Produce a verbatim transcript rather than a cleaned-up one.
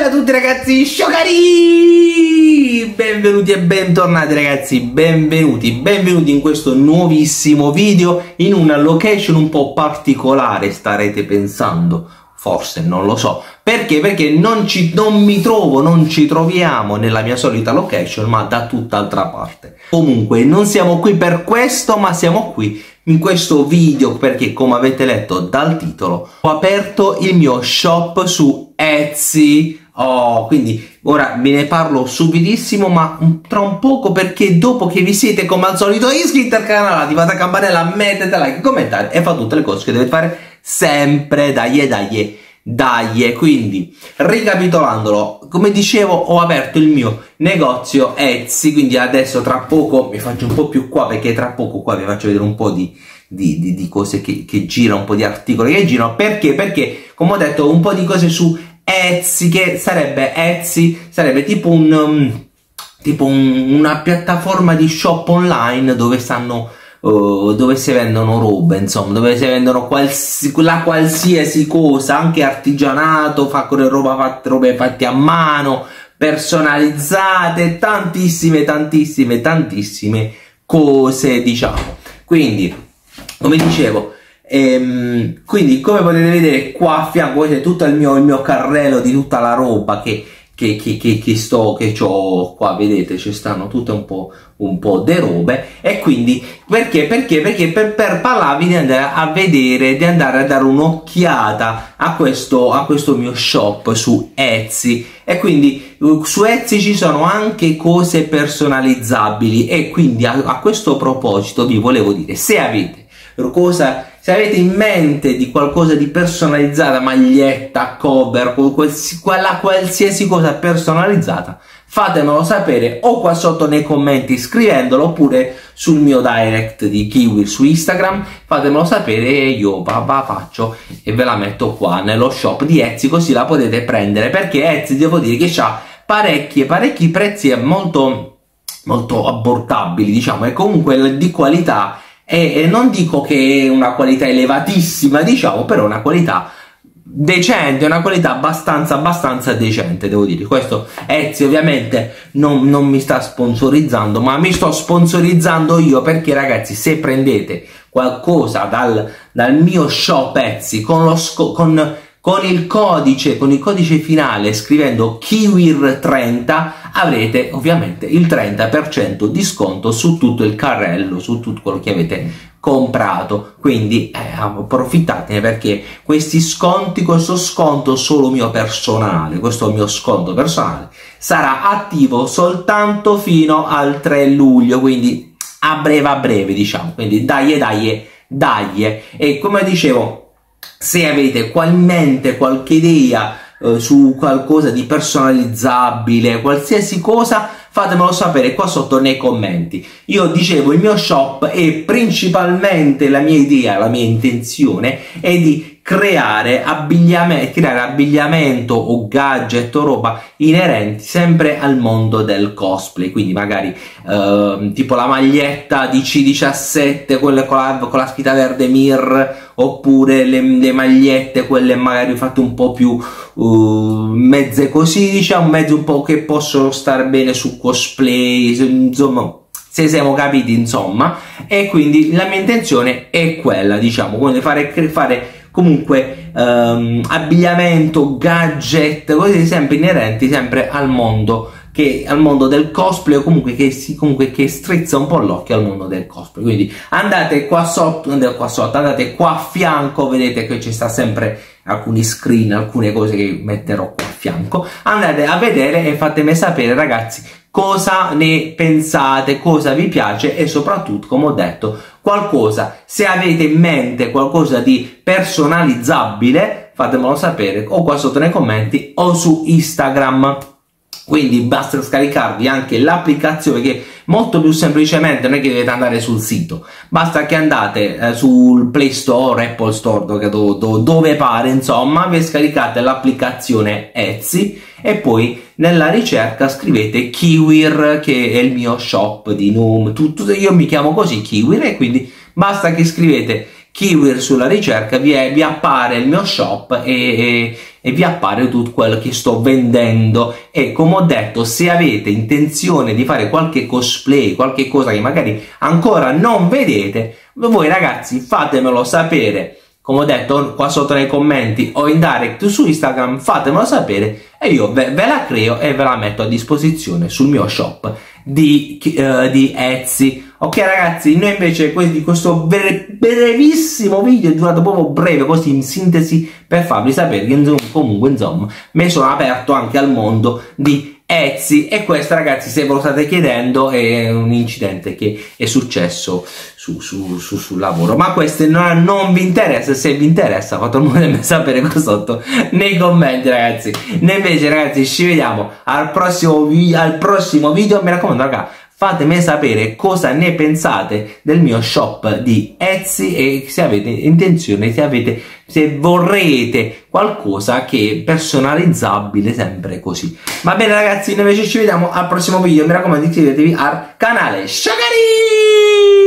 Ciao a tutti ragazzi, sciocari! Benvenuti e bentornati ragazzi, benvenuti, benvenuti in questo nuovissimo video in una location un po' particolare, starete pensando, forse non lo so, perché? Perché non, ci, non mi trovo, non ci troviamo nella mia solita location ma da tutt'altra parte. Comunque non siamo qui per questo ma siamo qui in questo video perché, come avete letto dal titolo, ho aperto il mio shop su Etsy. Oh, quindi ora ve ne parlo subitissimo, ma tra un poco, perché dopo che vi siete come al solito iscritti al canale, attivate la campanella, mettete like, commentare e fate tutte le cose che dovete fare sempre. Dai, dai, dai. Quindi, ricapitolandolo, come dicevo, ho aperto il mio negozio Etsy, quindi adesso tra poco mi faccio un po' più qua, perché tra poco qua vi faccio vedere un po' di, di, di, di cose che, che girano, un po' di articoli che girano. Perché? Perché, come ho detto, un po' di cose su Etsy, che sarebbe Etsy, sarebbe tipo un um, tipo un, una piattaforma di shop online dove stanno uh, dove si vendono robe, insomma, dove si vendono qualsi, la qualsiasi cosa, anche artigianato, fa con roba fatte, robe fatte a mano, personalizzate, tantissime, tantissime, tantissime cose, diciamo. Quindi, come dicevo, Ehm, quindi come potete vedere qua a fianco c'è tutto il mio, il mio carrello di tutta la roba che, che, che, che, che sto che ho qua, vedete, ci stanno tutte un po' un po' de robe. E quindi perché perché perché per, per parlarvi di andare a vedere, di andare a dare un'occhiata a questo a questo mio shop su Etsy. E quindi su Etsy ci sono anche cose personalizzabili, e quindi a, a questo proposito vi volevo dire, se avete cosa se avete in mente di qualcosa di personalizzata, maglietta, cover, qualsiasi, quella qualsiasi cosa personalizzata, fatemelo sapere o qua sotto nei commenti scrivendolo, oppure sul mio direct di Kiwi su Instagram, fatemelo sapere e io va, va, faccio e ve la metto qua nello shop di Etsy, così la potete prendere, perché Etsy devo dire che ha parecchi parecchi prezzi molto molto abbordabili, diciamo, e comunque di qualità. E non dico che è una qualità elevatissima, diciamo, però una qualità decente, una qualità abbastanza abbastanza decente, devo dire. Questo Etsy ovviamente non, non mi sta sponsorizzando, ma mi sto sponsorizzando io, perché ragazzi, se prendete qualcosa dal, dal mio shop Etsy con lo sco con Con il codice, con il codice finale scrivendo Kiwir trenta, avrete ovviamente il trenta per cento di sconto su tutto il carrello, su tutto quello che avete comprato. Quindi eh, approfittatene, perché questi sconti, questo sconto solo mio personale, questo mio sconto personale sarà attivo soltanto fino al tre luglio, quindi a breve a breve, diciamo. Quindi dai, dai, dai. E come dicevo, se avete in mente qualche idea eh, su qualcosa di personalizzabile, qualsiasi cosa, fatemelo sapere qua sotto nei commenti. Io dicevo, il mio shop è principalmente, la mia idea, la mia intenzione è di creare abbigliamento, creare abbigliamento o gadget o roba inerenti sempre al mondo del cosplay. Quindi magari eh, tipo la maglietta di C diciassette, quelle con la, con la scritta verde Mir, oppure le, le magliette, quelle magari fatte un po' più uh, mezze così, diciamo, mezze un po' che possono stare bene su cosplay, insomma, se siamo capiti, insomma. E quindi la mia intenzione è quella, diciamo, quindi fare, fare comunque um, abbigliamento, gadget, cose sempre inerenti sempre al mondo che al mondo del cosplay, o comunque che si comunque che strizza un po' l'occhio al mondo del cosplay. Quindi andate qua sotto, andate qua sotto, andate qua a fianco, vedete che ci sta sempre alcuni screen, alcune cose che metterò qua a fianco. Andate a vedere e fatemi sapere ragazzi cosa ne pensate, cosa vi piace, e soprattutto, come ho detto, qualcosa, se avete in mente qualcosa di personalizzabile, fatemelo sapere o qua sotto nei commenti o su Instagram. Quindi basta scaricarvi anche l'applicazione, che molto più semplicemente, non è che dovete andare sul sito, basta che andate eh, sul Play Store, Apple Store, dove, dove, dove pare, insomma, vi scaricate l'applicazione Etsy e poi nella ricerca scrivete Kiwir, che è il mio shop di nome, tutto, io mi chiamo così, Kiwir, e quindi basta che scrivete keyword sulla ricerca vi, è, vi appare il mio shop e, e, e vi appare tutto quello che sto vendendo. E come ho detto, se avete intenzione di fare qualche cosplay, qualche cosa che magari ancora non vedete, voi ragazzi fatemelo sapere, come ho detto qua sotto nei commenti o in direct su Instagram, fatemelo sapere e io ve, ve la creo e ve la metto a disposizione sul mio shop di, uh, di Etsy. Ok ragazzi, noi invece di questo brevissimo video è durato proprio breve, così in sintesi, per farvi sapere che insomma, comunque insomma mi sono aperto anche al mondo di Etsy. E questo ragazzi, se ve lo state chiedendo, è un incidente che è successo su, su, su, sul lavoro, ma questo non, non vi interessa. Se vi interessa fatemelo sapere qua sotto nei commenti ragazzi. Noi invece ragazzi ci vediamo al prossimo, al prossimo video. Mi raccomando raga, fatemi sapere cosa ne pensate del mio shop di Etsy e se avete intenzione, se avete, se vorrete qualcosa che è personalizzabile, sempre così. Va bene ragazzi, noi invece ci vediamo al prossimo video. Mi raccomando, iscrivetevi al canale. Shagari!